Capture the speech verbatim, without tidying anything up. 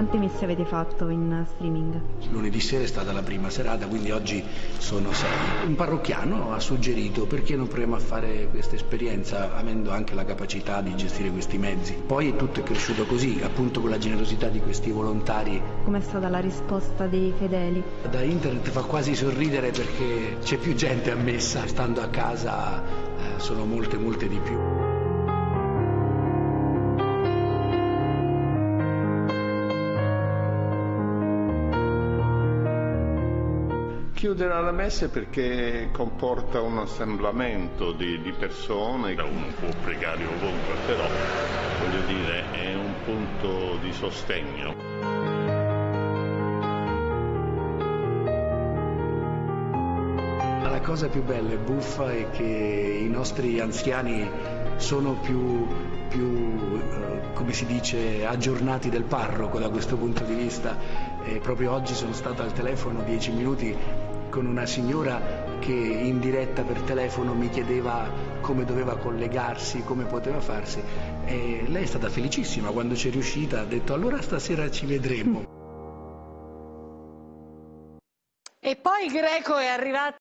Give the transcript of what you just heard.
Quante messe avete fatto in streaming? Lunedì sera è stata la prima serata, quindi oggi sono sei. Un parrocchiano ha suggerito perché non proviamo a fare questa esperienza avendo anche la capacità di gestire questi mezzi. Poi tutto è cresciuto così, appunto con la generosità di questi volontari. Com'è stata la risposta dei fedeli? Da internet fa quasi sorridere perché c'è più gente ammessa, stando a casa eh, sono molte molte di più. Chiudere le messe perché comporta un assemblamento di, di persone, uno può pregare ovunque, però voglio dire è un punto di sostegno. La cosa più bella e buffa è che i nostri anziani sono più, più eh, come si dice, aggiornati del parroco da questo punto di vista. E proprio oggi sono stato al telefono dieci minuti con una signora che in diretta per telefono mi chiedeva come doveva collegarsi, come poteva farsi, e lei è stata felicissima quando ci è riuscita, ha detto allora stasera ci vedremo. E poi il Greco è arrivato